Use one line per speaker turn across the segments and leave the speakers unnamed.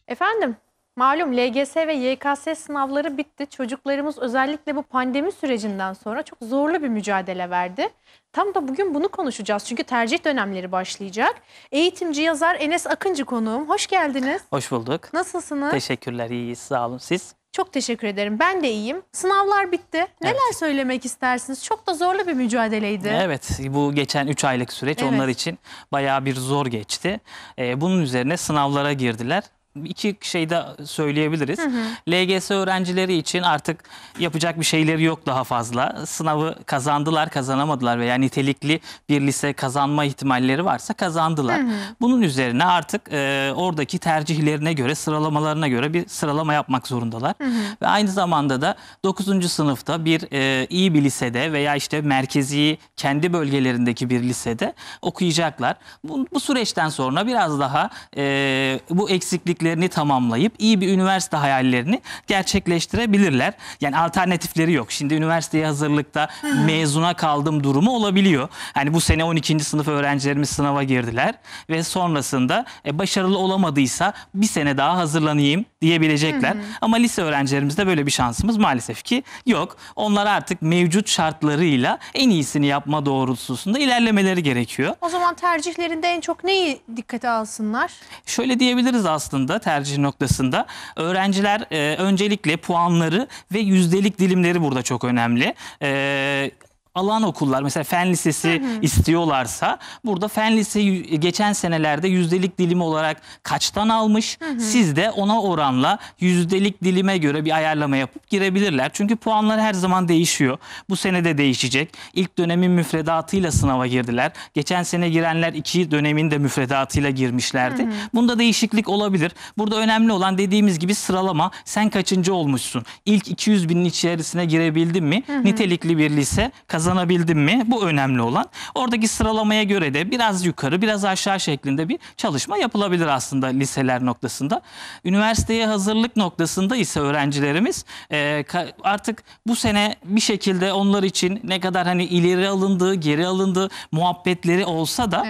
Efendim, malum LGS ve YKS sınavları bitti. Çocuklarımız özellikle bu pandemi sürecinden sonra çok zorlu bir mücadele verdi. Tam da bugün bunu konuşacağız çünkü tercih dönemleri başlayacak. Eğitimci yazar Enes Akıncı konuğum. Hoş geldiniz.
Hoş bulduk.
Nasılsınız?
Teşekkürler, iyiyiz. Sağ olun. Siz?
Çok teşekkür ederim. Ben de iyiyim. Sınavlar bitti. Neler söylemek istersiniz? Çok da zorlu bir mücadeleydi.
Evet, bu geçen 3 aylık süreç onlar için bayağı bir zor geçti. Bunun üzerine sınavlara girdiler. İki şey de söyleyebiliriz. LGS öğrencileri için artık yapacak bir şeyleri yok daha fazla. Sınavı kazandılar, kazanamadılar veya nitelikli bir lise kazanma ihtimalleri varsa kazandılar. Bunun üzerine artık oradaki tercihlerine göre, sıralamalarına göre bir sıralama yapmak zorundalar. Ve aynı zamanda da 9. sınıfta iyi bir lisede veya işte merkezi kendi bölgelerindeki bir lisede okuyacaklar. Bu süreçten sonra biraz daha bu eksiklikleri tamamlayıp iyi bir üniversite hayallerini gerçekleştirebilirler. Yani alternatifleri yok. Şimdi üniversiteye hazırlıkta mezuna kaldım durumu olabiliyor. Hani bu sene 12. sınıf öğrencilerimiz sınava girdiler ve sonrasında başarılı olamadıysa bir sene daha hazırlanayım diyebilecekler. Ama lise öğrencilerimizde böyle bir şansımız maalesef ki yok. Onlar artık mevcut şartlarıyla en iyisini yapma doğrultusunda ilerlemeleri gerekiyor.
O zaman tercihlerinde en çok neyi dikkate alsınlar?
Şöyle diyebiliriz aslında tercih noktasında. Öğrenciler öncelikle puanları ve yüzdelik dilimleri burada çok önemli. Alan okullar mesela fen lisesi istiyorlarsa burada fen liseyi geçen senelerde yüzdelik dilimi olarak kaçtan almış, siz de ona oranla yüzdelik dilime göre bir ayarlama yapıp girebilirler. Çünkü puanlar her zaman değişiyor. Bu sene de değişecek. İlk dönemin müfredatıyla sınava girdiler. Geçen sene girenler 2 dönemin de müfredatıyla girmişlerdi. Bunda değişiklik olabilir. Burada önemli olan dediğimiz gibi sıralama. Sen kaçıncı olmuşsun? İlk 200 binin içerisine girebildin mi? Nitelikli bir lise kazanabildin mi? Bu önemli olan. Oradaki sıralamaya göre de biraz yukarı biraz aşağı şeklinde bir çalışma yapılabilir aslında liseler noktasında. Üniversiteye hazırlık noktasında ise öğrencilerimiz artık bu sene bir şekilde onlar için ne kadar hani ileri alındığı, geri alındığı muhabbetleri olsa da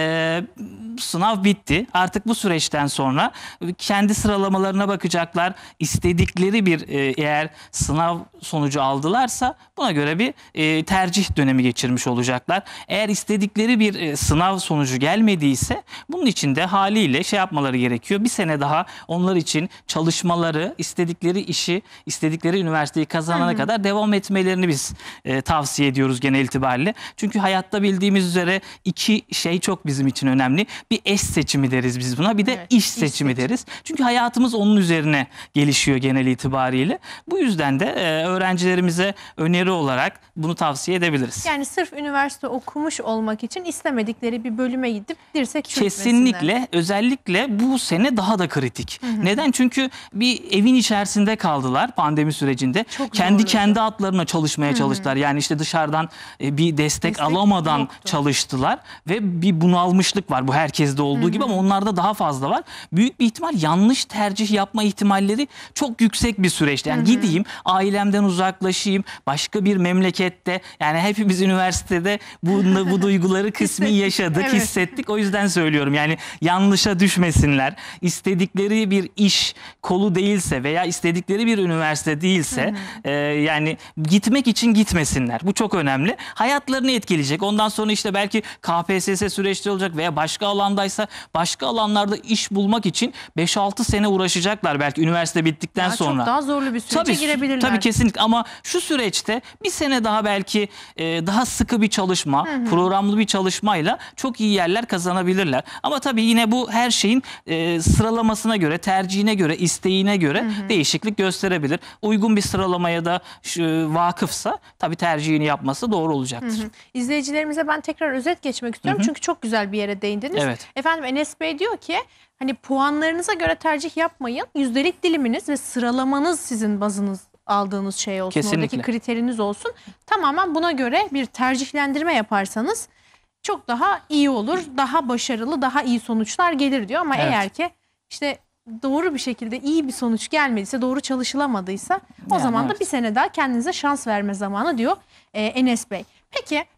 sınav bitti. Artık bu süreçten sonra kendi sıralamalarına bakacaklar. İstedikleri bir eğer sınav sonucu aldılarsa buna göre bir tercih dönemi geçirmiş olacaklar. Eğer istedikleri bir sınav sonucu gelmediyse bunun için de haliyle şey yapmaları gerekiyor. Bir sene daha onlar için çalışmaları, istedikleri işi, istedikleri üniversiteyi kazanana kadar devam etmelerini biz tavsiye ediyoruz genel itibariyle. Çünkü hayatta bildiğimiz üzere iki şey çok bizim için önemli. Bir eş seçimi deriz biz buna, bir de iş seçimi deriz. Çünkü hayatımız onun üzerine gelişiyor genel itibariyle. Bu yüzden de öğrencilerimize öneri olarak bunu tavsiye edebiliriz.
Yani sırf üniversite okumuş olmak için istemedikleri bir bölüme gidip dirsek çürütmesinler.
Kesinlikle, özellikle bu sene daha da kritik. Neden? Çünkü bir evin içerisinde kaldılar pandemi sürecinde. Kendi adlarına çalışmaya çalıştılar. Yani işte dışarıdan bir destek alamadan çalıştılar ve bir bunalmışlık var. Bu herkeste olduğu gibi ama onlarda daha fazla var. Büyük bir ihtimal yanlış tercih yapma ihtimalleri çok yüksek bir süreçte. Yani gideyim, ailemden uzaklaşayım, başka bir memlekette, yani hepimiz üniversitede bu duyguları kısmi yaşadık, hissettik. O yüzden söylüyorum. Yani yanlışa düşmesinler. İstedikleri bir iş kolu değilse veya istedikleri bir üniversite değilse yani gitmek için gitmesinler. Bu çok önemli. Hayatlarını etkileyecek. Ondan sonra işte belki KPSS süreçleri olacak veya başka alandaysa başka alanlarda iş bulmak için 5-6 sene uğraşacaklar belki üniversite bittikten sonra.
Çok daha zorlu bir sürece girebilirler.
Tabii kesinlikle ama şu süreçte bir sene daha belki daha sıkı bir çalışma, programlı bir çalışmayla çok iyi yerler kazanabilirler. Ama tabii yine bu her şeyin sıralamasına göre, tercihine göre, isteğine göre değişiklik gösterebilir. Uygun bir sıralamaya da vakıfsa tabii tercihini yapması doğru olacaktır.
İzleyicilerimize ben tekrar özet geçmek istiyorum çünkü çok güzel bir yere değindiniz. Efendim Enes Bey diyor ki hani puanlarınıza göre tercih yapmayın. Yüzdelik diliminiz ve sıralamanız sizin bazınız aldığınız şey olsun.
Kesinlikle.
Oradaki kriteriniz olsun. Tamamen buna göre bir tercihlendirme yaparsanız çok daha iyi olur. Daha başarılı, daha iyi sonuçlar gelir diyor. Ama eğer ki işte doğru bir şekilde iyi bir sonuç gelmediyse, doğru çalışılamadıysa o zaman da bir sene daha kendinize şans verme zamanı diyor Enes Bey. Peki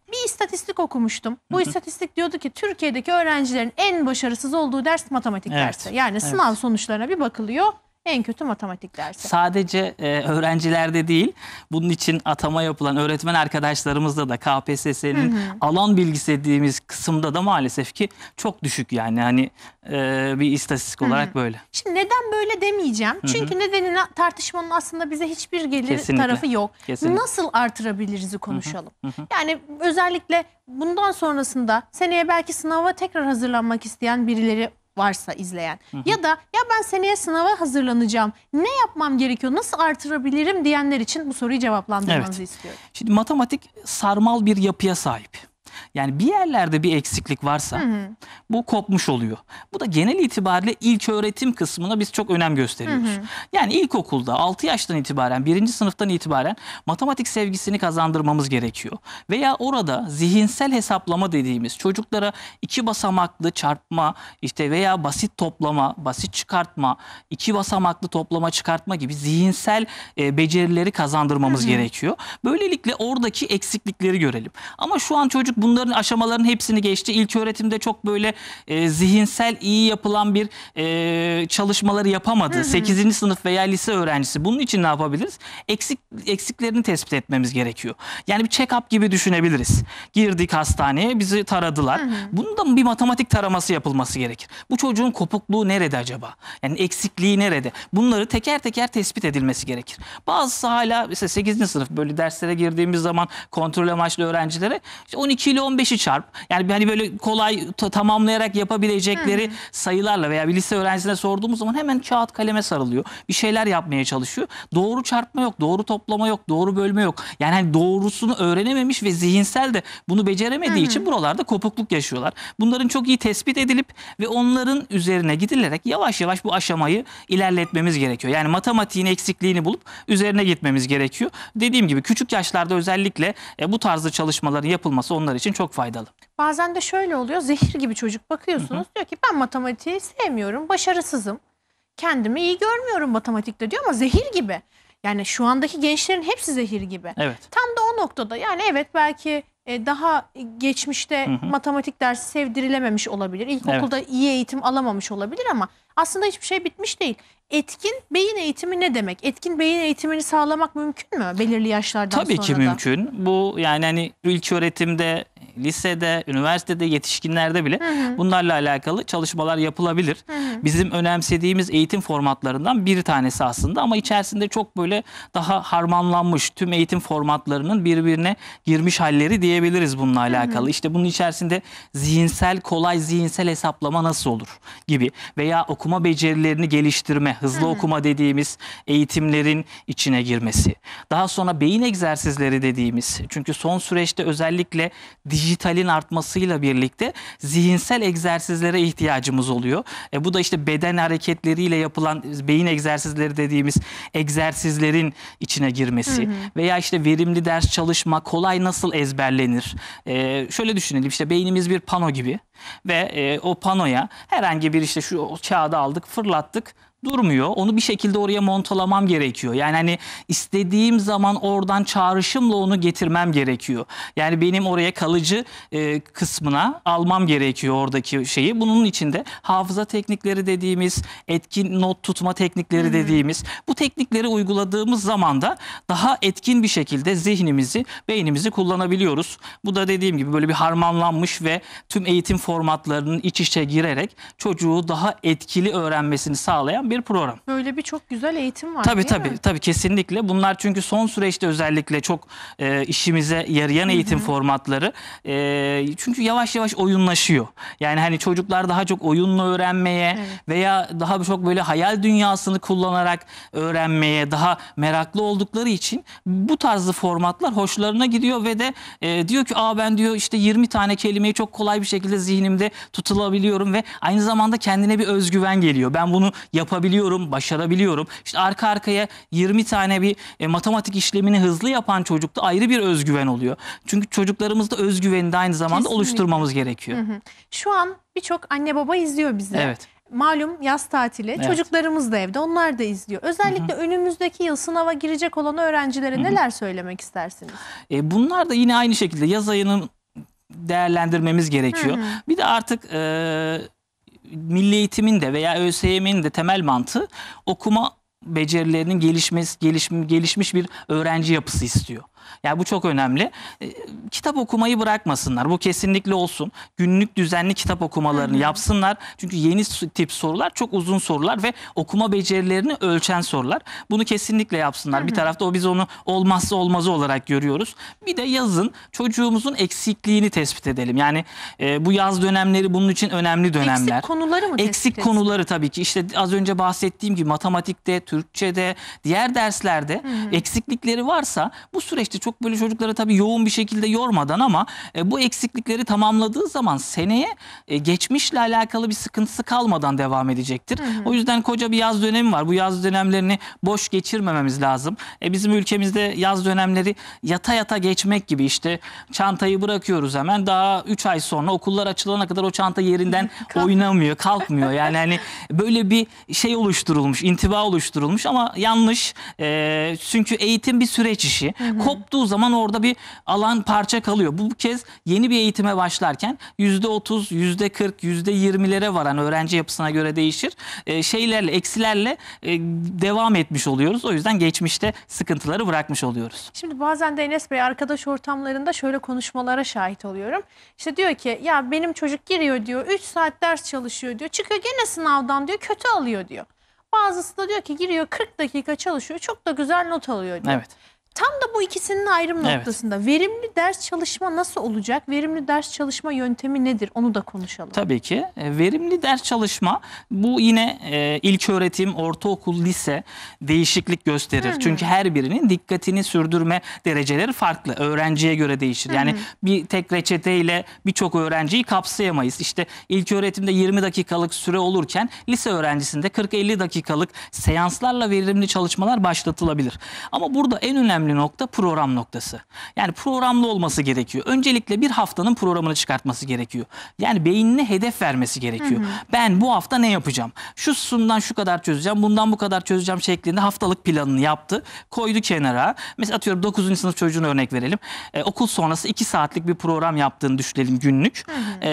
Bir istatistik okumuştum. Bu istatistik diyordu ki Türkiye'deki öğrencilerin en başarısız olduğu ders matematik dersi. Yani sınav sonuçlarına bir bakılıyor. En kötü matematik dersi.
Sadece öğrencilerde değil, bunun için atama yapılan öğretmen arkadaşlarımızda da KPSS'nin alan bilgisi dediğimiz kısımda da maalesef ki çok düşük yani. Hani bir istatistik olarak böyle.
Şimdi neden böyle demeyeceğim. Çünkü nedenini tartışmanın aslında bize hiçbir gelir
Kesinlikle.
tarafı yok.
Kesinlikle.
Nasıl artırabiliriz'i konuşalım. Yani özellikle bundan sonrasında seneye belki sınava tekrar hazırlanmak isteyen birileri varsa izleyen ya da ya ben seneye sınava hazırlanacağım, ne yapmam gerekiyor, nasıl artırabilirim diyenler için bu soruyu cevaplandırmanızı istiyorum.
Şimdi matematik sarmal bir yapıya sahip. Yani bir yerlerde bir eksiklik varsa bu kopmuş oluyor. Bu da genel itibariyle ilk öğretim kısmına biz çok önem gösteriyoruz. Yani ilkokulda 6 yaştan itibaren, 1. sınıftan itibaren matematik sevgisini kazandırmamız gerekiyor. Veya orada zihinsel hesaplama dediğimiz çocuklara 2 basamaklı çarpma işte veya basit toplama, basit çıkartma, 2 basamaklı toplama çıkartma gibi zihinsel becerileri kazandırmamız gerekiyor. Böylelikle oradaki eksiklikleri görelim. Ama şu an çocuk bunların aşamaların hepsini geçti. İlköğretimde çok böyle zihinsel iyi yapılan bir çalışmaları yapamadı. 8. sınıf veya lise öğrencisi. Bunun için ne yapabiliriz? Eksiklerini tespit etmemiz gerekiyor. Yani bir check-up gibi düşünebiliriz. Girdik hastaneye, bizi taradılar. Bunun da bir matematik taraması yapılması gerekir. Bu çocuğun kopukluğu nerede acaba? Yani eksikliği nerede? Bunları teker teker tespit edilmesi gerekir. Bazısı hala mesela 8. sınıf böyle derslere girdiğimiz zaman kontrol amaçlı öğrencilere işte 12 ile 15'i çarp. Yani hani böyle kolay tamamlayarak yapabilecekleri sayılarla veya bir lise öğrencisine sorduğumuz zaman hemen kağıt kaleme sarılıyor. Bir şeyler yapmaya çalışıyor. Doğru çarpma yok, doğru toplama yok, doğru bölme yok. Yani hani doğrusunu öğrenememiş ve zihinsel de bunu beceremediği için buralarda kopukluk yaşıyorlar. Bunların çok iyi tespit edilip ve onların üzerine gidilerek yavaş yavaş bu aşamayı ilerletmemiz gerekiyor. Yani matematiğin eksikliğini bulup üzerine gitmemiz gerekiyor. Dediğim gibi küçük yaşlarda özellikle bu tarzda çalışmaların yapılması onlar için çok faydalı.
Bazen de şöyle oluyor, zehir gibi çocuk bakıyorsunuz diyor ki ben matematiği sevmiyorum, başarısızım. Kendimi iyi görmüyorum matematikte diyor ama zehir gibi. Yani şu andaki gençlerin hepsi zehir gibi.
Evet.
Tam da o noktada yani evet belki daha geçmişte matematik dersi sevdirilememiş olabilir. İlkokulda iyi eğitim alamamış olabilir ama aslında hiçbir şey bitmiş değil. Etkin beyin eğitimi ne demek? Etkin beyin eğitimini sağlamak mümkün mü belirli yaşlardan sonra
Tabii ki
da?
mümkün. Bu yani hani ilköğretimde, lisede, üniversitede, yetişkinlerde bile bunlarla alakalı çalışmalar yapılabilir. Bizim önemsediğimiz eğitim formatlarından bir tanesi aslında ama içerisinde çok böyle daha harmanlanmış tüm eğitim formatlarının birbirine girmiş halleri diyebiliriz bununla alakalı. İşte bunun içerisinde kolay zihinsel hesaplama nasıl olur gibi veya okuma becerilerini geliştirme, hızlı okuma dediğimiz eğitimlerin içine girmesi. Daha sonra beyin egzersizleri dediğimiz, çünkü son süreçte özellikle dijitalin artmasıyla birlikte zihinsel egzersizlere ihtiyacımız oluyor. Bu da işte beden hareketleriyle yapılan beyin egzersizleri dediğimiz egzersizlerin içine girmesi veya işte verimli ders çalışma, kolay nasıl ezberlenir? Şöyle düşünelim, işte beynimiz bir pano gibi ve o panoya herhangi bir işte şu kağıdı aldık, fırlattık. Durmuyor. Onu bir şekilde oraya montalamam gerekiyor. Yani hani istediğim zaman oradan çağrışımla onu getirmem gerekiyor. Yani benim oraya kalıcı kısmına almam gerekiyor oradaki şeyi. Bunun içinde hafıza teknikleri dediğimiz, etkin not tutma teknikleri dediğimiz bu teknikleri uyguladığımız zaman da daha etkin bir şekilde zihnimizi, beynimizi kullanabiliyoruz. Bu da dediğim gibi böyle bir harmanlanmış ve tüm eğitim formatlarının iç içe girerek çocuğu daha etkili öğrenmesini sağlayan bir program.
Böyle bir çok güzel eğitim var
Tabii
değil mi?
tabii kesinlikle. Bunlar çünkü son süreçte özellikle çok işimize yarayan eğitim formatları. Çünkü yavaş yavaş oyunlaşıyor. Yani hani çocuklar daha çok oyunla öğrenmeye veya daha çok böyle hayal dünyasını kullanarak öğrenmeye daha meraklı oldukları için bu tarzı formatlar hoşlarına gidiyor ve de diyor ki ben diyor işte 20 tane kelimeyi çok kolay bir şekilde zihnimde tutulabiliyorum ve aynı zamanda kendine bir özgüven geliyor. Ben bunu yapabiliyorum, başarabiliyorum. İşte arka arkaya 20 tane bir matematik işlemini hızlı yapan çocukta ayrı bir özgüven oluyor. Çünkü çocuklarımızda özgüveni de aynı zamanda oluşturmamız gerekiyor.
Şu an birçok anne baba izliyor bizi.
Evet.
malum yaz tatili.
Evet.
Çocuklarımız da evde. Onlar da izliyor. Özellikle önümüzdeki yıl sınava girecek olan öğrencilere neler söylemek istersiniz?
Bunlar da yine aynı şekilde yaz ayının değerlendirmemiz gerekiyor. Bir de artık milli eğitimin de veya ÖSYM'nin de temel mantığı okuma becerilerinin gelişmiş bir öğrenci yapısı istiyor. Yani bu çok önemli. Kitap okumayı bırakmasınlar. Bu kesinlikle olsun. Günlük düzenli kitap okumalarını yapsınlar. Çünkü yeni tip sorular çok uzun sorular ve okuma becerilerini ölçen sorular. Bunu kesinlikle yapsınlar. Bir tarafta biz onu olmazsa olmazı olarak görüyoruz. Bir de yazın çocuğumuzun eksikliğini tespit edelim. Yani bu yaz dönemleri bunun için önemli dönemler.
Eksik konuları mı tespit
Eksik konuları tabii ki. İşte az önce bahsettiğim gibi matematikte, Türkçe'de, diğer derslerde eksiklikleri varsa bu süreçte çok böyle çocukları tabii yoğun bir şekilde yormadan ama bu eksiklikleri tamamladığı zaman seneye geçmişle alakalı bir sıkıntısı kalmadan devam edecektir. O yüzden koca bir yaz dönemi var. Bu yaz dönemlerini boş geçirmememiz lazım. Bizim ülkemizde yaz dönemleri yata yata geçmek gibi, işte çantayı bırakıyoruz hemen, daha 3 ay sonra okullar açılana kadar o çanta yerinden oynamıyor, kalkmıyor. Yani hani böyle bir şey oluşturulmuş, intiba oluşturulmuş ama yanlış. Çünkü eğitim bir süreç işi. Koptuğu zaman orada bir alan, parça kalıyor. Bu kez yeni bir eğitime başlarken %30, %40, %20'lere varan, öğrenci yapısına göre değişir, şeylerle, eksilerle devam etmiş oluyoruz. O yüzden geçmişte sıkıntıları bırakmış oluyoruz.
Şimdi bazen de Enes Bey, arkadaş ortamlarında şöyle konuşmalara şahit oluyorum. İşte diyor ki ya benim çocuk giriyor diyor, 3 saat ders çalışıyor diyor, çıkıyor gene sınavdan diyor kötü alıyor diyor. Bazısı da diyor ki giriyor 40 dakika çalışıyor, çok da güzel not alıyor diyor.
Evet.
Tam da bu ikisinin ayrım noktasında. Verimli ders çalışma nasıl olacak? Verimli ders çalışma yöntemi nedir? Onu da konuşalım.
Tabii ki. Verimli ders çalışma, bu yine ilköğretim, ortaokul, lise değişiklik gösterir. Çünkü her birinin dikkatini sürdürme dereceleri farklı. Öğrenciye göre değişir. Yani bir tek reçeteyle birçok öğrenciyi kapsayamayız. İşte ilköğretimde 20 dakikalık süre olurken lise öğrencisinde 40-50 dakikalık seanslarla verimli çalışmalar başlatılabilir. Ama burada en önemli nokta program noktası. Yani programlı olması gerekiyor. Öncelikle bir haftanın programını çıkartması gerekiyor. Yani beynine hedef vermesi gerekiyor. Ben bu hafta ne yapacağım? Şundan şu kadar çözeceğim, bundan bu kadar çözeceğim şeklinde haftalık planını yaptı. Koydu kenara. Mesela atıyorum 9. sınıf çocuğuna örnek verelim. Okul sonrası 2 saatlik bir program yaptığını düşünelim günlük.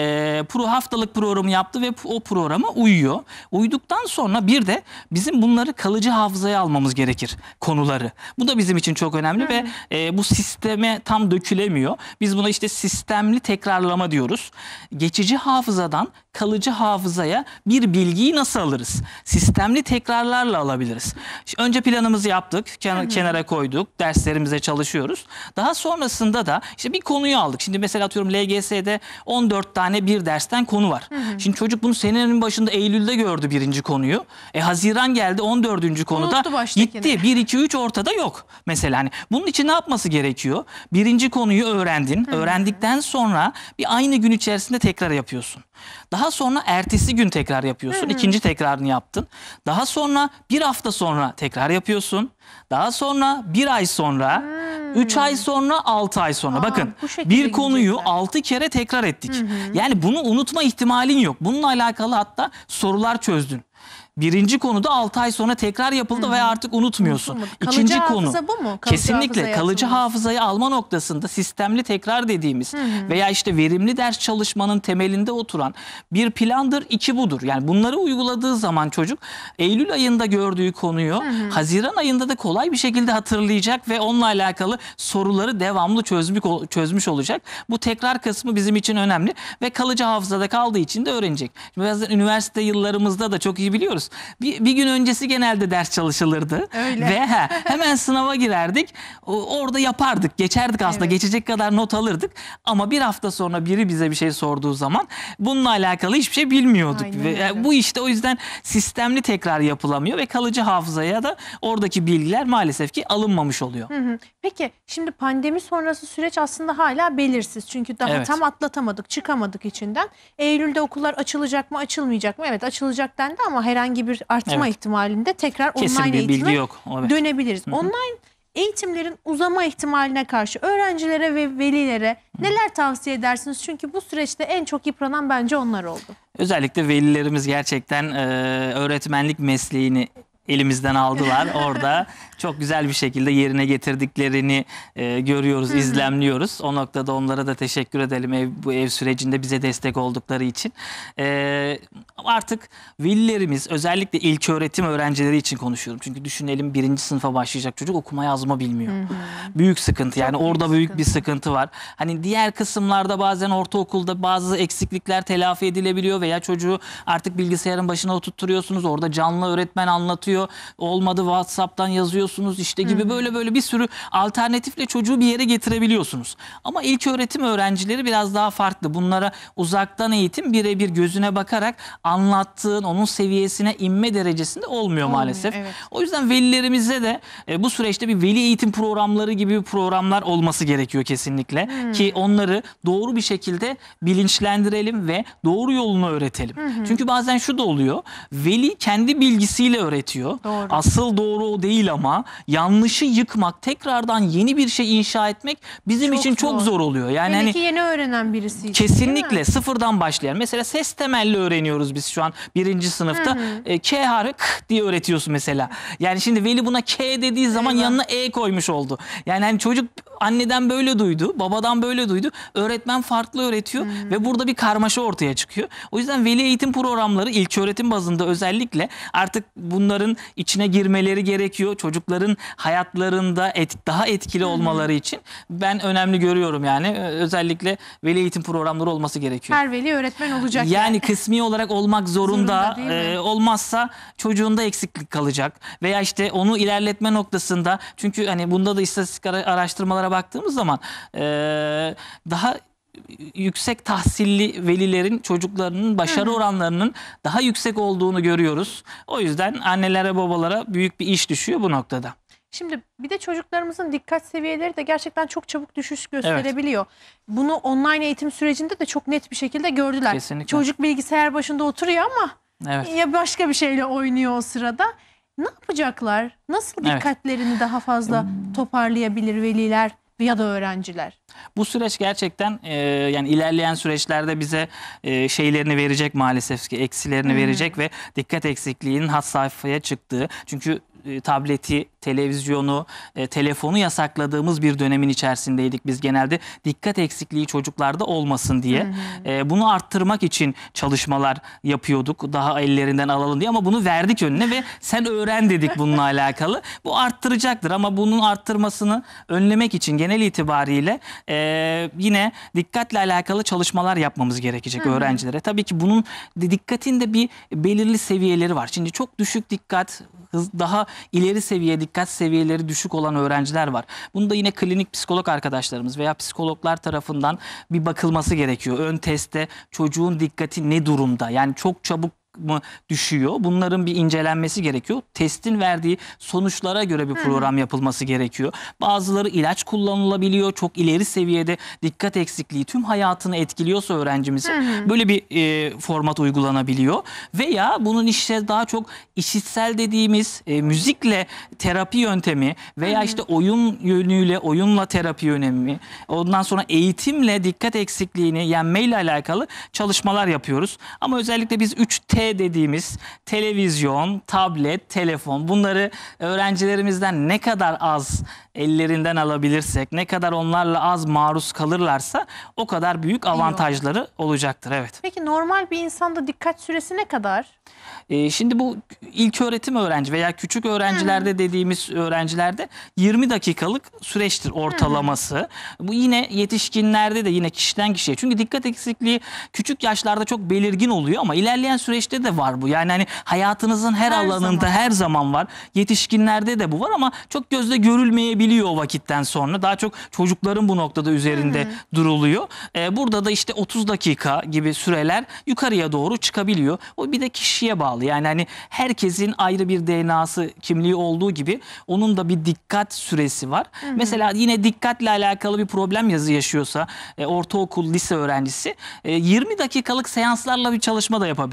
Haftalık programı yaptı ve o programa uyuyor. Uyuduktan sonra bir de bizim bunları kalıcı hafızaya almamız gerekir, konuları. Bu da bizim için çok önemli ve bu sisteme tam dökülemiyor. Biz buna işte sistemli tekrarlama diyoruz. Geçici hafızadan kalıcı hafızaya bir bilgiyi nasıl alırız? Sistemli tekrarlarla alabiliriz. Önce planımızı yaptık, kenara koyduk, derslerimize çalışıyoruz. Daha sonrasında da işte bir konuyu aldık. Şimdi mesela atıyorum LGS'de 14 tane bir dersten konu var. Şimdi çocuk bunu senenin başında Eylül'de gördü birinci konuyu. Haziran geldi 14. konuda gitti. 1, 2, 3 ortada yok. Mesela hani bunun için ne yapması gerekiyor? Birinci konuyu öğrendin. Öğrendikten sonra bir aynı gün içerisinde tekrar yapıyorsun. Daha sonra ertesi gün tekrar yapıyorsun. İkinci tekrarını yaptın. Daha sonra bir hafta sonra tekrar yapıyorsun. Daha sonra bir ay sonra, 3 ay sonra, 6 ay sonra. Bakın bir konuyu 6 kere tekrar ettik. Yani bunu unutma ihtimalin yok. Bununla alakalı hatta sorular çözdün. Birinci konuda 6 ay sonra tekrar yapıldı ve artık unutmuyorsun. İkinci konu.
Hafıza bu mu?
Kesinlikle kalıcı hafızayı alma noktasında sistemli tekrar dediğimiz veya işte verimli ders çalışmanın temelinde oturan bir plandır, 2 budur. Yani bunları uyguladığı zaman çocuk Eylül ayında gördüğü konuyu Haziran ayında da kolay bir şekilde hatırlayacak ve onunla alakalı soruları devamlı çözmüş olacak. Bu tekrar kısmı bizim için önemli ve kalıcı hafızada kaldığı için de öğrenecek. Bazen üniversite yıllarımızda da çok iyi biliyoruz. Bir gün öncesi genelde ders çalışılırdı.
Öyle.
Ve hemen sınava girerdik. Orada yapardık. Geçerdik aslında. Geçecek kadar not alırdık. Ama bir hafta sonra biri bize bir şey sorduğu zaman bununla alakalı hiçbir şey bilmiyorduk. Ve bu işte o yüzden sistemli tekrar yapılamıyor ve kalıcı hafızaya da oradaki bilgiler maalesef ki alınmamış oluyor.
Peki şimdi pandemi sonrası süreç aslında hala belirsiz. Çünkü daha tam atlatamadık, çıkamadık içinden. Eylül'de okullar açılacak mı, açılmayacak mı? Evet, açılacak dendi ama herhangi bir artma ihtimalinde tekrar online eğitime dönebiliriz. Online eğitimlerin uzama ihtimaline karşı öğrencilere ve velilere neler tavsiye edersiniz? Çünkü bu süreçte en çok yıpranan bence onlar oldu.
Özellikle velilerimiz gerçekten öğretmenlik mesleğini elimizden aldılar. Orada çok güzel bir şekilde yerine getirdiklerini görüyoruz, izlemliyoruz. O noktada onlara da teşekkür edelim bu ev sürecinde bize destek oldukları için. Artık velilerimiz, özellikle ilköğretim öğrencileri için konuşuyorum. Çünkü düşünelim, 1. sınıfa başlayacak çocuk okuma yazma bilmiyor. Büyük sıkıntı, yani orada büyük bir sıkıntı var. Hani diğer kısımlarda bazen ortaokulda bazı eksiklikler telafi edilebiliyor veya çocuğu artık bilgisayarın başına oturtturuyorsunuz. Orada canlı öğretmen anlatıyor. Olmadı WhatsApp'tan yazıyorsunuz işte gibi böyle bir sürü alternatifle çocuğu bir yere getirebiliyorsunuz. Ama ilköğretim öğrencileri biraz daha farklı. Bunlara uzaktan eğitim birebir gözüne bakarak anlattığın onun seviyesine inme derecesinde olmuyor maalesef.
Evet.
O yüzden velilerimize de bu süreçte bir veli eğitim programları gibi programlar olması gerekiyor kesinlikle. Ki onları doğru bir şekilde bilinçlendirelim ve doğru yolunu öğretelim. Çünkü bazen şu da oluyor. Veli kendi bilgisiyle öğretiyor.
Doğru.
Asıl doğru o değil ama yanlışı yıkmak, tekrardan yeni bir şey inşa etmek bizim için çok zor oluyor. Yani
Belki yeni öğrenen birisi için,
kesinlikle sıfırdan başlayan. Mesela ses temelli öğreniyoruz biz şu an 1. sınıfta. K harfi k diye öğretiyorsun mesela. Yani şimdi veli buna K dediği zaman yanına E koymuş oldu. Yani hani çocuk anneden böyle duydu, babadan böyle duydu. Öğretmen farklı öğretiyor ve burada bir karmaşa ortaya çıkıyor. O yüzden veli eğitim programları ilköğretim bazında özellikle artık bunların içine girmeleri gerekiyor. Çocukların hayatlarında daha etkili olmaları için ben önemli görüyorum yani. Özellikle veli eğitim programları olması gerekiyor.
Her veli öğretmen olacak.
Yani kısmi olarak olmak zorunda,
değil mi?
olmazsa çocuğunda eksiklik kalacak. Veya işte onu ilerletme noktasında, çünkü hani bunda da istatistik araştırmalara baktığımız zaman daha yüksek tahsilli velilerin çocuklarının başarı oranlarının daha yüksek olduğunu görüyoruz. O yüzden annelere, babalara büyük bir iş düşüyor bu noktada.
Şimdi bir de çocuklarımızın dikkat seviyeleri de gerçekten çok çabuk düşüş gösterebiliyor. Bunu online eğitim sürecinde de çok net bir şekilde gördüler.
Kesinlikle.
Çocuk bilgisayar başında oturuyor ama ya başka bir şeyle oynuyor o sırada. Ne yapacaklar? Nasıl dikkatlerini daha fazla toparlayabilir veliler ya da öğrenciler?
Bu süreç gerçekten yani ilerleyen süreçlerde bize şeylerini verecek, maalesef ki eksilerini verecek ve dikkat eksikliğinin had safhaya çıktığı. Çünkü tableti, televizyonu, telefonu yasakladığımız bir dönemin içerisindeydik biz genelde. Dikkat eksikliği çocuklarda olmasın diye. Bunu arttırmak için çalışmalar yapıyorduk. Daha ellerinden alalım diye, ama bunu verdik önüne ve sen öğren dedik bununla alakalı. Bu arttıracaktır ama bunun arttırmasını önlemek için genel itibariyle yine dikkatle alakalı çalışmalar yapmamız gerekecek öğrencilere. Tabii ki bunun dikkatin de bir belirli seviyeleri var. Şimdi çok düşük dikkat, daha ileri seviye dikkat seviyeleri düşük olan öğrenciler var. Bunu da yine klinik psikolog arkadaşlarımız veya psikologlar tarafından bir bakılması gerekiyor. Ön testte çocuğun dikkati ne durumda? Yani çok çabuk mı düşüyor? Bunların bir incelenmesi gerekiyor. Testin verdiği sonuçlara göre bir program yapılması gerekiyor. Bazıları ilaç kullanılabiliyor. Çok ileri seviyede dikkat eksikliği tüm hayatını etkiliyorsa öğrencimizin böyle bir format uygulanabiliyor. Veya bunun işte daha çok işitsel dediğimiz müzikle terapi yöntemi veya işte oyun yönüyle, oyunla terapi yönemi, ondan sonra eğitimle dikkat eksikliğini yenmeyle alakalı çalışmalar yapıyoruz. Ama özellikle biz 3T dediğimiz televizyon, tablet, telefon, bunları öğrencilerimizden ne kadar az ellerinden alabilirsek, ne kadar onlarla az maruz kalırlarsa o kadar büyük avantajları olacaktır. Evet.
Peki normal bir insanda dikkat süresi ne kadar?
Şimdi bu ilköğretim öğrenci veya küçük öğrencilerde dediğimiz öğrencilerde 20 dakikalık süreçtir ortalaması. Bu yine yetişkinlerde de yine kişiden kişiye. Çünkü dikkat eksikliği küçük yaşlarda çok belirgin oluyor ama ilerleyen süreçte de var bu. Yani hani hayatınızın her alanında her zaman var. Yetişkinlerde de bu var ama çok gözle görülmeyebiliyor o vakitten sonra. Daha çok çocukların bu noktada üzerinde duruluyor. Burada da işte 30 dakika gibi süreler yukarıya doğru çıkabiliyor. O bir de kişiye bağlı. Yani hani herkesin ayrı bir DNA'sı, kimliği olduğu gibi onun da bir dikkat süresi var. Mesela yine dikkatle alakalı bir problem yaşıyorsa ortaokul, lise öğrencisi 20 dakikalık seanslarla bir çalışma da yapabilir. İşte bir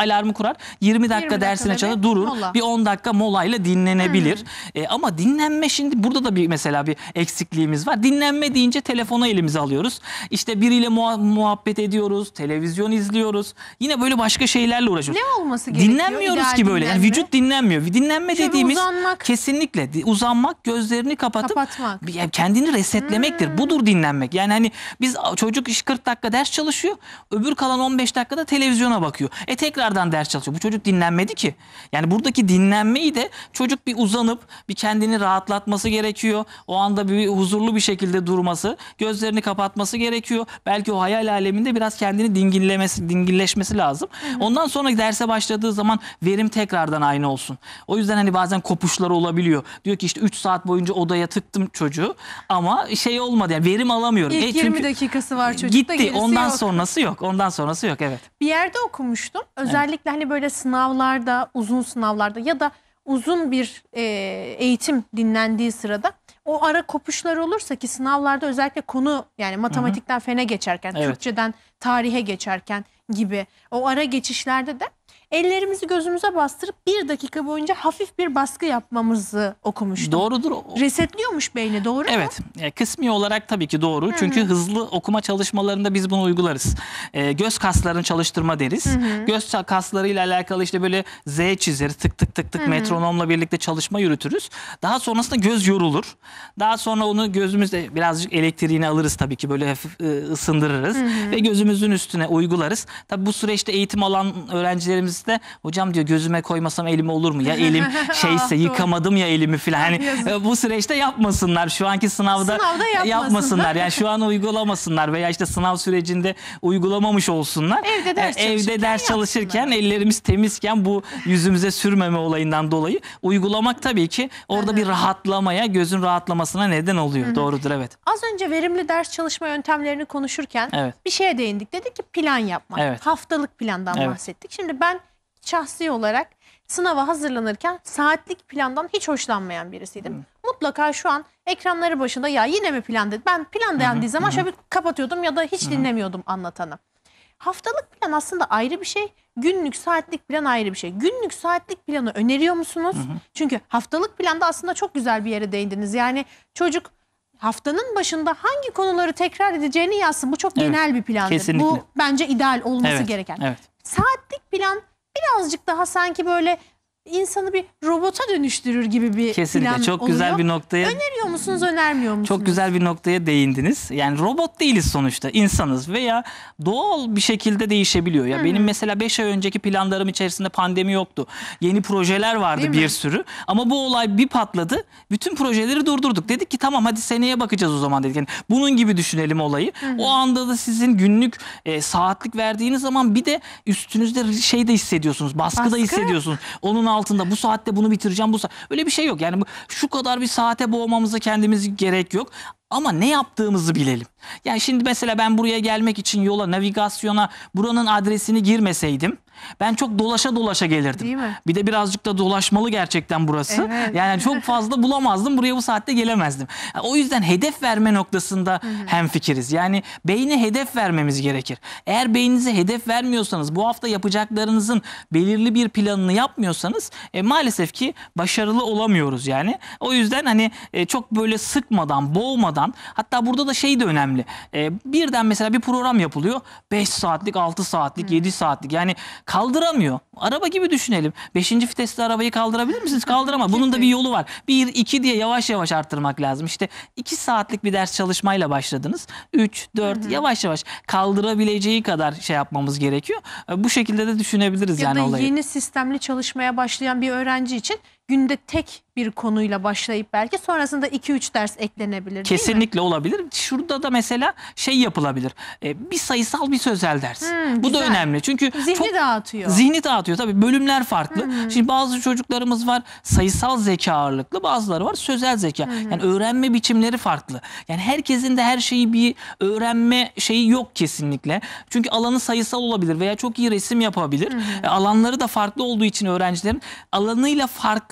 alarmı kurar. 20 dakika
20
dersine
dakikada
çalışır,
bir
durur.
mola.
Bir 10 dakika molayla dinlenebilir. Ama dinlenme, şimdi burada da mesela bir eksikliğimiz var. Dinlenme deyince telefonu elimize alıyoruz. İşte biriyle muhabbet ediyoruz, televizyon izliyoruz. Yine böyle başka şeylerle uğraşıyoruz.
Ne olması gerekiyor?
Dinlenmiyoruz
İdeal
ki böyle. Yani
dinlenme.
vücut dinlenmiyor. Dinlenme
Şöyle
dediğimiz
uzanmak.
kesinlikle uzanmak, gözlerini kapatıp
Kapatmak.
yani kendini resetlemektir. Budur dinlenmek. Yani hani biz, çocuk 40 dakika ders çalışıyor. Öbür kalan 15 dakikada televizyona bakıyor. Tekrardan ders çalışıyor. Bu çocuk dinlenmedi ki. Yani buradaki dinlenmeyi de çocuk bir uzanıp bir kendini rahatlatması gerekiyor. O anda bir huzurlu bir şekilde durması, gözlerini kapatması gerekiyor. Belki o hayal aleminde biraz kendini dingilleşmesi lazım. Ondan sonra derse başladığı zaman verim tekrardan aynı olsun. O yüzden hani bazen kopuşları olabiliyor. Diyor ki işte 3 saat boyunca odaya tıktım çocuğu ama şey olmadı, yani verim alamıyorum.
İlk 20 dakikası var çocukta,
gitti.
gerisi
Ondan
yok.
sonrası yok. Ondan sonrası yok, evet.
Bir yerde okumuştum. Özellikle hani böyle sınavlarda, uzun sınavlarda ya da uzun bir eğitim dinlendiği sırada o ara kopuşlar olursa, ki sınavlarda özellikle konu, yani matematikten fene geçerken,
Evet.
Türkçeden tarihe geçerken gibi o ara geçişlerde de ellerimizi gözümüze bastırıp 1 dakika boyunca hafif bir baskı yapmamızı okumuştum.
Doğrudur.
Resetliyormuş beyni, doğru mu?
Evet, kısmi olarak tabii ki doğru. Çünkü hızlı okuma çalışmalarında biz bunu uygularız. Göz kaslarını çalıştırma deriz. Göz kaslarıyla alakalı işte böyle Z çizeriz. Tık tık tık tık metronomla birlikte çalışma yürütürüz. Daha sonrasında göz yorulur. Daha sonra onu gözümüzde birazcık elektriğini alırız tabii ki, böyle hafif ısındırırız. Ve gözümüzün üstüne uygularız. Tabii bu süreçte eğitim alan öğrencilerimiz de, hocam diyor, gözüme koymasam elime olur mu? Ya elim şeyse, yıkamadım ya elimi falan. Hani bu süreçte yapmasınlar. Şu anki sınavda yapmasınlar. Yani şu an uygulamasınlar veya işte sınav sürecinde uygulamamış olsunlar.
Evde ders
çalışırken ellerimiz temizken bu yüzümüze sürmeme olayından dolayı uygulamak tabii ki orada bir rahatlamaya, gözün rahatlamasına neden oluyor. Doğrudur, evet.
Az önce verimli ders çalışma yöntemlerini konuşurken bir şeye değindik. Dedik ki plan yapmak.
Evet.
Haftalık plandan bahsettik. Şimdi ben şahsi olarak sınava hazırlanırken saatlik plandan hiç hoşlanmayan birisiydim. Mutlaka şu an ekranları başında ya yine mi plan dedi. Ben plan dendiği zaman şöyle bir kapatıyordum ya da hiç dinlemiyordum anlatanı. Haftalık plan aslında ayrı bir şey. Günlük saatlik plan ayrı bir şey. Günlük saatlik planı öneriyor musunuz? Çünkü haftalık planda aslında çok güzel bir yere değindiniz. Yani çocuk haftanın başında hangi konuları tekrar edeceğini yazsın. Bu çok genel bir plandır.
Kesinlikle.
Bu bence ideal olması gereken.
Evet.
Saatlik plan birazcık daha sanki böyle insanı bir robota dönüştürür gibi bir
Kesinlikle
plan
çok
oluyor.
güzel bir noktaya.
Öneriyor musunuz, önermiyor musunuz?
Çok güzel bir noktaya değindiniz. Yani robot değiliz sonuçta, insanız veya doğal bir şekilde değişebiliyor. Ya benim mesela 5 ay önceki planlarım içerisinde pandemi yoktu. Yeni projeler vardı,
Değil
bir
mi?
sürü. Ama bu olay bir patladı. Bütün projeleri durdurduk. Dedik ki tamam, hadi seneye bakacağız o zaman dedik. Yani bunun gibi düşünelim olayı. O anda da sizin günlük saatlik verdiğiniz zaman bir de üstünüzde şey de hissediyorsunuz. Baskı da hissediyorsunuz. Onun altında bu saatte bunu bitireceğim. Öyle bir şey yok. Yani şu kadar bir saate boğmamıza kendimiz gerek yok. Ama ne yaptığımızı bilelim. Yani şimdi mesela ben buraya gelmek için yola, navigasyona buranın adresini girmeseydim ben çok dolaşa dolaşa gelirdim.
Değil mi?
Bir de birazcık da dolaşmalı gerçekten burası.
Evet.
Yani çok fazla bulamazdım. Buraya bu saatte gelemezdim. O yüzden hedef verme noktasında hemfikiriz. Yani beyne hedef vermemiz gerekir. Eğer beyninize hedef vermiyorsanız, bu hafta yapacaklarınızın belirli bir planını yapmıyorsanız maalesef ki başarılı olamıyoruz yani. O yüzden hani çok böyle sıkmadan, boğmadan, hatta burada da şey de önemli. Birden mesela bir program yapılıyor. 5 saatlik, 6 saatlik, 7 saatlik. Yani kaldıramıyor. Araba gibi düşünelim. 5. vitesli arabayı kaldırabilir misiniz? Kaldıramaz. Bunun da bir yolu var. 1, 2 diye yavaş yavaş arttırmak lazım. İşte 2 saatlik bir ders çalışmayla başladınız. 3, 4 yavaş yavaş kaldırabileceği kadar şey yapmamız gerekiyor. Bu şekilde de düşünebiliriz
Ya
yani
da
olayı.
yeni sistemli çalışmaya başlayan bir öğrenci için günde tek bir konuyla başlayıp belki sonrasında 2-3 ders eklenebilir, değil mi?
Kesinlikle olabilir. Şurada da mesela şey yapılabilir. Bir sayısal, bir sözel ders. Bu da
güzel.
önemli. Çünkü
Zihni dağıtıyor.
Zihni dağıtıyor. Tabii bölümler farklı. Şimdi bazı çocuklarımız var sayısal zeka ağırlıklı, bazıları var sözel zeka. Yani öğrenme biçimleri farklı. Yani herkesin de her şeyi bir öğrenme şeyi yok kesinlikle. Çünkü alanı sayısal olabilir veya çok iyi resim yapabilir. Alanları da farklı olduğu için öğrencilerin alanıyla farklı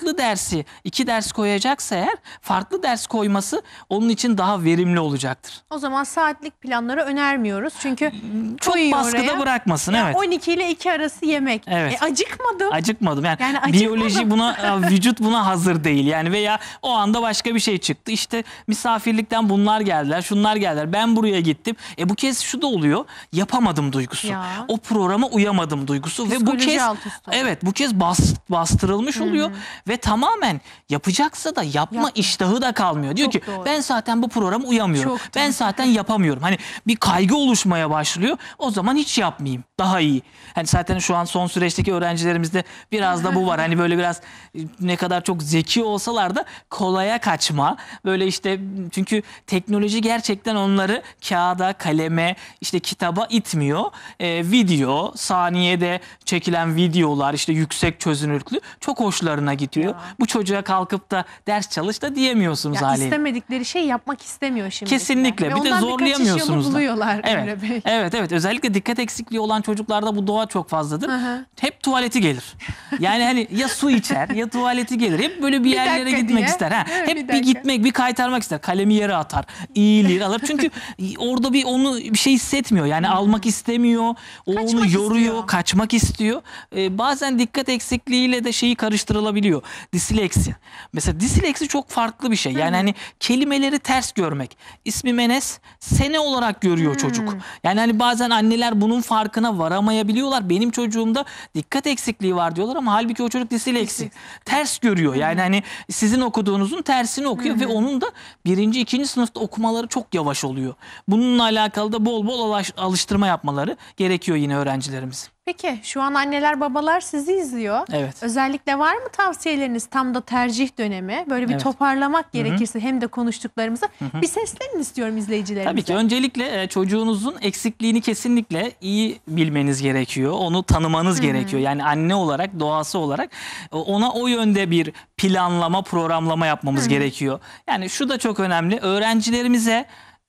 farklı dersi 2 ders koyacaksa eğer farklı ders koyması onun için daha verimli olacaktır.
O zaman saatlik planları önermiyoruz. Çünkü
Çok
koyuyor
baskıda
oraya.
bırakmasın,
Ya
evet.
12 ile 2 arası yemek.
Evet.
Acıkmadım.
Acıkmadım. Yani
Yani acıkmadım.
biyoloji buna, vücut buna hazır değil. Yani veya o anda başka bir şey çıktı. İşte misafirlikten bunlar geldiler, şunlar geldiler. Ben buraya gittim. Bu kez şu da oluyor. Yapamadım duygusu.
Ya.
O programa uyamadım duygusu ve bu
Psikoloji
kez
alt üst oluyor.
evet bu kez bastırılmış oluyor ve tamamen yapacaksa da yapma iştahı da kalmıyor. Diyor
Çok
ki
doğru.
ben zaten bu programa uyamıyorum.
Çok
Ben
doğru.
zaten yapamıyorum. Hani bir kaygı oluşmaya başlıyor. O zaman hiç yapmayayım. Daha iyi. Hani zaten şu an son süreçteki öğrencilerimizde biraz da bu var. Hani böyle biraz ne kadar çok zeki olsalar da kolaya kaçma. Böyle işte çünkü teknoloji gerçekten onları kağıda, kaleme, işte kitaba itmiyor. Video, saniyede çekilen videolar, işte yüksek çözünürlüklü çok hoşlarına gidiyor.
Ya.
Bu çocuğa kalkıp da ders çalış da diyemiyorsunuz
Ya
haliyle.
istemedikleri şey yapmak istemiyor şimdi.
Kesinlikle. Bir de zorlayamıyorsunuz da.
Buluyorlar
Evet.
Emre Bey.
Evet. Özellikle dikkat eksikliği olan çocuklarda bu doğa çok fazladır.
hı.
Hep tuvaleti gelir. Yani hani ya su içer ya tuvaleti gelir. Hep böyle bir yerlere
dakika
gitmek
diye.
ister. Ha.
Evet,
Hep
bir
bir
dakika.
gitmek, bir kaytarmak ister. Kalemi yere atar. İyilir alır. Çünkü orada bir şey hissetmiyor. Yani almak istemiyor. O
Kaçmak
onu yoruyor,
istiyor.
kaçmak istiyor. Bazen dikkat eksikliğiyle de şeyi karıştırılabiliyor. Disleksi. Mesela disleksi çok farklı bir şey. Yani hani kelimeleri ters görmek. İsmim Enes, sene olarak görüyor çocuk. Yani hani bazen anneler bunun farkına varamayabiliyorlar. Benim çocuğumda dikkat eksikliği var diyorlar ama halbuki o çocuk disleksi. Ters görüyor. Yani hani sizin okuduğunuzun tersini okuyor ve onun da 1. 2. sınıfta okumaları çok yavaş oluyor. Bununla alakalı da bol bol alıştırma yapmaları gerekiyor yine öğrencilerimiz.
Peki şu an anneler babalar sizi izliyor.
Evet.
Özellikle var mı tavsiyeleriniz tam da tercih dönemi? Böyle bir
Evet.
toparlamak gerekirse hem de konuştuklarımızı bir seslenin istiyorum izleyicilerimize.
Tabii ki öncelikle çocuğunuzun eksikliğini kesinlikle iyi bilmeniz gerekiyor. Onu tanımanız gerekiyor. Yani anne olarak, doğası olarak ona o yönde bir planlama, programlama yapmamız gerekiyor. Yani şu da çok önemli. Öğrencilerimize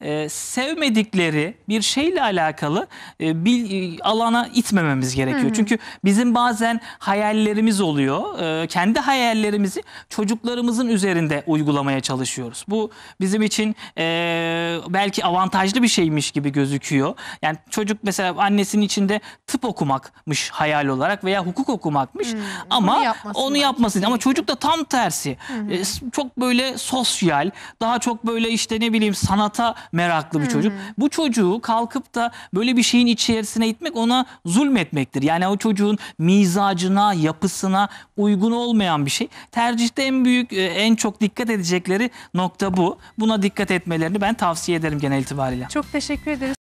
sevmedikleri bir şeyle alakalı bir alana itmememiz gerekiyor. Çünkü bizim bazen hayallerimiz oluyor. Kendi hayallerimizi çocuklarımızın üzerinde uygulamaya çalışıyoruz. Bu bizim için belki avantajlı bir şeymiş gibi gözüküyor. Yani çocuk mesela annesinin içinde tıp okumakmış hayal olarak veya hukuk okumakmış ama onu yapmasın. Ama çocuk da tam tersi. Çok böyle sosyal, daha çok böyle işte ne bileyim sanata meraklı bir çocuk. Bu çocuğu kalkıp da böyle bir şeyin içerisine itmek ona zulmetmektir. Yani o çocuğun mizacına, yapısına uygun olmayan bir şey. Tercihte en büyük, en çok dikkat edecekleri nokta bu. Buna dikkat etmelerini ben tavsiye ederim genel itibariyle.
Çok teşekkür ederiz.